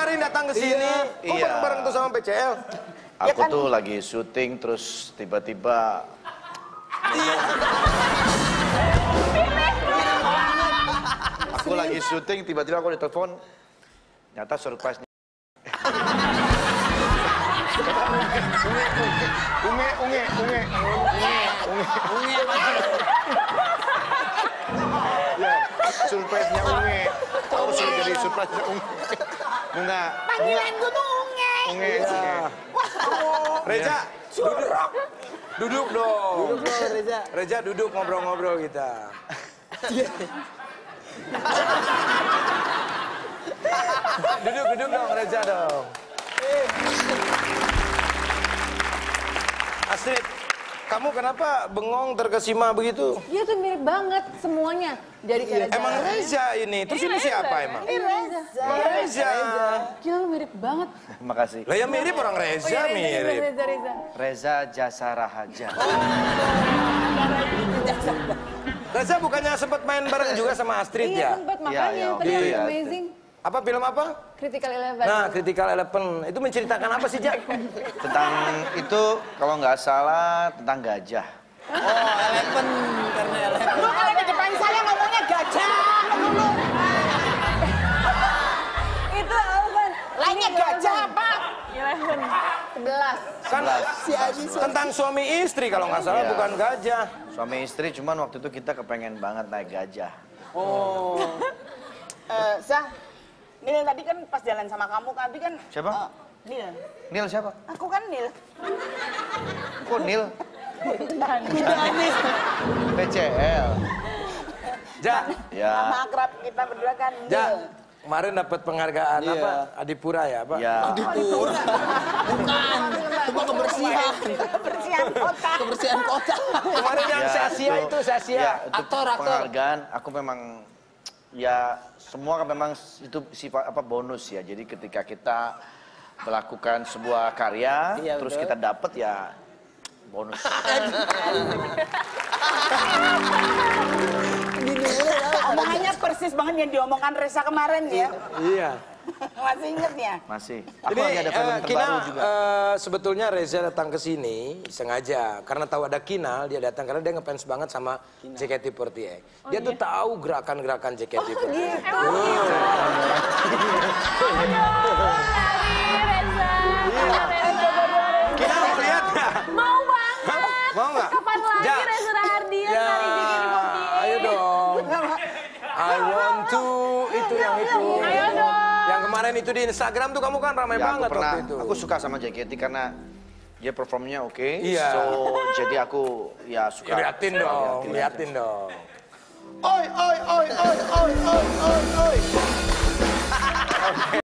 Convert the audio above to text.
kemarin datang ke sini. Kok bareng-bareng tuh sama PCL? Aku tuh lagi syuting terus tiba-tiba aku lagi syuting tiba-tiba aku ditelepon. Nyata surprise. Unge. Ya, surprise-nya Unge. Aku sudah jadi surprise-nya Unge. Bunga. Panggilan gue tuh Unge. Reza, duduk dong. Duduk dong, Reza. Reza duduk ngobrol-ngobrol kita. Duduk dong Reza dong. Astrid, kamu kenapa bengong terkesima begitu? Dia tuh mirip banget semuanya. Dari cara Emang jalannya. Reza ini, terus ini siapa emang? Ini Reza. Reza. Gila lu mirip banget. Makasih. Lah ya mirip orang Reza mirip. Reza. Reza Jasa Raharja. Reza bukannya sempat main bareng juga sama Astrid Iya ya? sempet makanya Iya, tadi iya. yang amazing. Apa film apa? Critical Eleven. Nah, Critical Eleven. Itu menceritakan apa sih, Jak? Tentang itu kalau nggak salah tentang gajah. Oh, Eleven. Karena Eleven. Lu kalau di depan saya ngomongnya gajah dulu. Itu Eleven. Lainnya gajah apa? 11. Kan Si Aji tentang suami istri kalau nggak salah, Iya. bukan gajah. Suami istri cuman waktu itu kita kepengen banget naik gajah. Oh. Sah, Nil tadi kan pas jalan sama kamu, tapi kan... Siapa? Nil. Nil siapa? Aku kan Nil. Kok Nil? Udah Nil. PCL. Ja, Ya. Nama akrab kita berdua kan Nil. Ja. Kemarin dapat penghargaan apa? Adipura ya, Pak? Ya. Bukan. Cuma kebersihan. Kebersihan kota. Kebersihan kota. Kemarin yang Ya, Asia itu Asia. Ya, itu Aktor. penghargaan. Aku memang ya semua kan memang itu sifat apa bonus ya. Jadi ketika kita melakukan sebuah karya, Iya, terus betul. kita dapat ya bonus. Omongannya persis banget yang diomongkan Reza kemarin ya. Iya. Masih inget ya? Masih. Aku lagi ada film terbaru Kinal, juga. sebetulnya Reza datang ke sini sengaja karena tahu ada Kinal, dia datang karena dia ngefans banget sama JKT48. Dia tuh tahu gerakan-gerakan JKT48. Kinal mau lihat nggak? Mau banget. Mau nggak? Kapan lagi Ja. Reza Rahardian Ya, nari JKT48? ayo dong. I want to itu yang itu. Ayo dong. Yang kemarin itu di Instagram tuh kamu kan ramai Ya, banget waktu itu. aku suka sama JKT karena dia performnya oke. Iya. So, jadi aku ya suka. Liatin dong, liatin dong. Oi.